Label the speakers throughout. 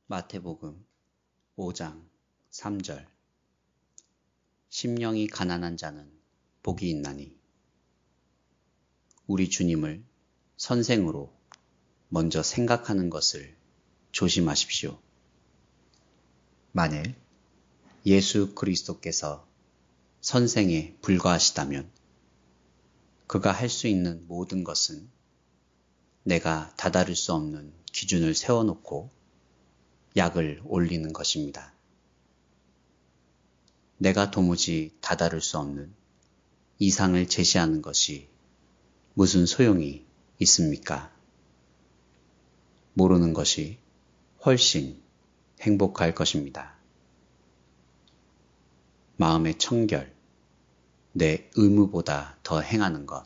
Speaker 1: 마태복음 5장 3절 심령이 가난한 자는 복이 있나니. 우리 주님을 선생으로 먼저 생각하는 것을 조심하십시오. 만일 예수 그리스도께서 선생에 불과하시다면 그가 할 수 있는 모든 것은 내가 다다를 수 없는 기준을 세워놓고 약을 올리는 것입니다. 내가 도무지 다다를 수 없는 이상을 제시하는 것이 무슨 소용이 있습니까? 모르는 것이 훨씬 행복할 것입니다. 마음의 청결, 내 의무보다 더 행하는 것,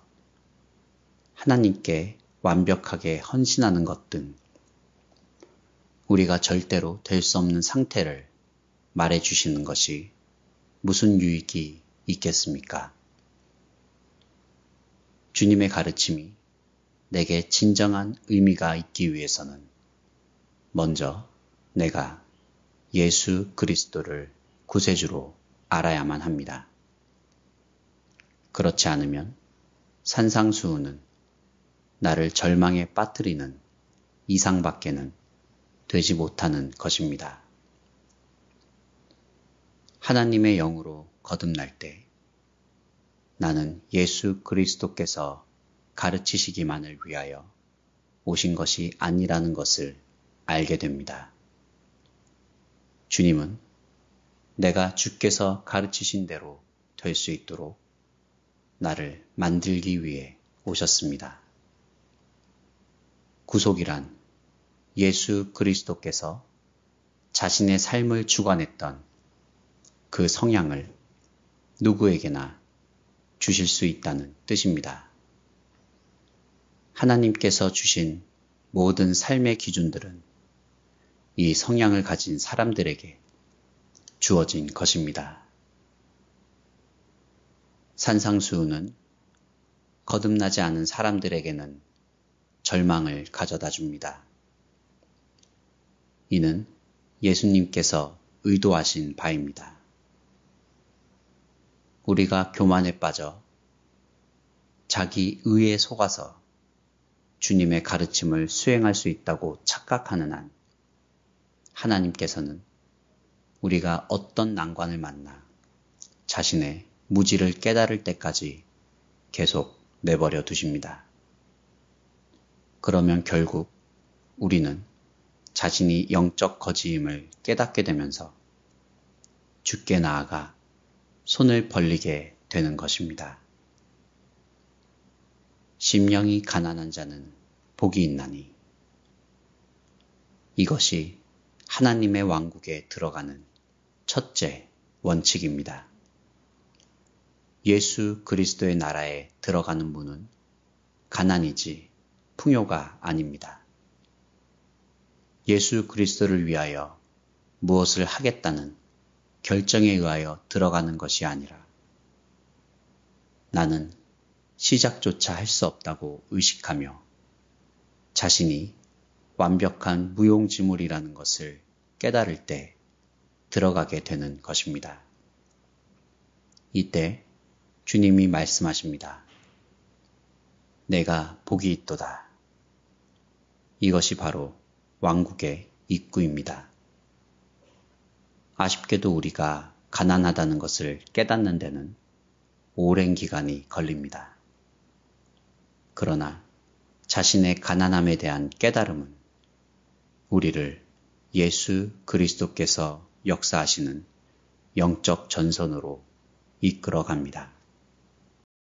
Speaker 1: 하나님께 완벽하게 헌신하는 것 등 우리가 절대로 될 수 없는 상태를 말해주시는 것이 무슨 유익이 있겠습니까? 주님의 가르침이 내게 진정한 의미가 있기 위해서는 먼저 내가 예수 그리스도를 구세주로 알아야만 합니다. 그렇지 않으면 산상수훈은 나를 절망에 빠뜨리는 이상밖에는 되지 못하는 것입니다. 하나님의 영으로 거듭날 때 나는 예수 그리스도께서 가르치시기만을 위하여 오신 것이 아니라는 것을 알게 됩니다. 주님은 내가 주께서 가르치신 대로 될 수 있도록 나를 만들기 위해 오셨습니다. 구속이란 예수 그리스도께서 자신의 삶을 주관했던 그 성향을 누구에게나 주실 수 있다는 뜻입니다. 하나님께서 주신 모든 삶의 기준들은 이 성향을 가진 사람들에게 주어진 것입니다. 산상수훈은 거듭나지 않은 사람들에게는 절망을 가져다 줍니다. 이는 예수님께서 의도하신 바입니다. 우리가 교만에 빠져 자기 의에 속아서 주님의 가르침을 수행할 수 있다고 착각하는 한 하나님께서는 우리가 어떤 난관을 만나 자신의 무지를 깨달을 때까지 계속 내버려 두십니다. 그러면 결국 우리는 자신이 영적 거지임을 깨닫게 되면서 주께 나아가 손을 벌리게 되는 것입니다. 심령이 가난한 자는 복이 있나니. 이것이 하나님의 왕국에 들어가는 첫째 원칙입니다. 예수 그리스도의 나라에 들어가는 문은 가난이지 풍요가 아닙니다. 예수 그리스도를 위하여 무엇을 하겠다는 결정에 의하여 들어가는 것이 아니라 나는 시작조차 할 수 없다고 의식하며 자신이 완벽한 무용지물이라는 것을 깨달을 때 들어가게 되는 것입니다. 이때 주님이 말씀하십니다. 내가 복이 있도다. 이것이 바로 왕국의 입구입니다. 아쉽게도 우리가 가난하다는 것을 깨닫는 데는 오랜 기간이 걸립니다. 그러나 자신의 가난함에 대한 깨달음은 우리를 예수 그리스도께서 역사하시는 영적 전선으로 이끌어 갑니다.